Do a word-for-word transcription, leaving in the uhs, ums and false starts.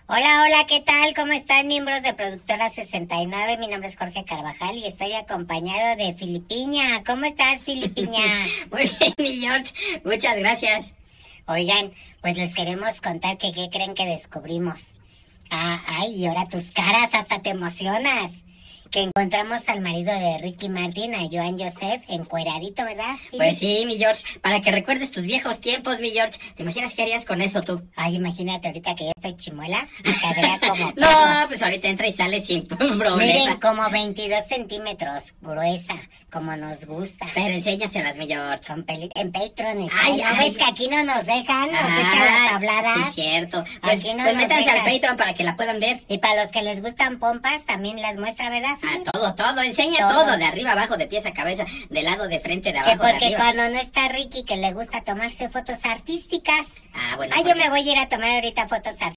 Hola, hola, ¿qué tal? ¿Cómo están, miembros de Productora sesenta y nueve? Mi nombre es Jorge Carvajal y estoy acompañado de Filipiña. ¿Cómo estás, Filipiña? Muy bien, mi George. Muchas gracias. Oigan, pues les queremos contar que qué creen que descubrimos. Ah, ay, y ahora tus caras, hasta te emocionas. Que encontramos al marido de Ricky Martin, a Joan Joseph, encueradito, ¿verdad, Fili? Pues sí, mi George, para que recuerdes tus viejos tiempos, mi George. ¿Te imaginas qué harías con eso tú? Ay, imagínate ahorita que ya estoy chimuela, me quedaría como... No, pues ahorita entra y sale sin problema. Miren, como veintidós centímetros, gruesa, como nos gusta. Pero enséñaselas, mi George. Con peli en Patreon. Ay, ¿No ay. ves que aquí no nos dejan? Nos Ah, echan las habladas. Sí, cierto. Pues, Aquí no pues nos métanse al dejan. Patreon para que la puedan ver. Y para los que les gustan pompas, también las muestra, ¿verdad, Ah, Fili? todo, todo. Enseña Todo. todo. De arriba abajo, de pies a cabeza, de lado, de frente, de Que abajo, de porque arriba. cuando no está Ricky, que le gusta tomarse fotos artísticas. Ah, bueno. Ah, yo porque- me voy a ir a tomar ahorita fotos artísticas.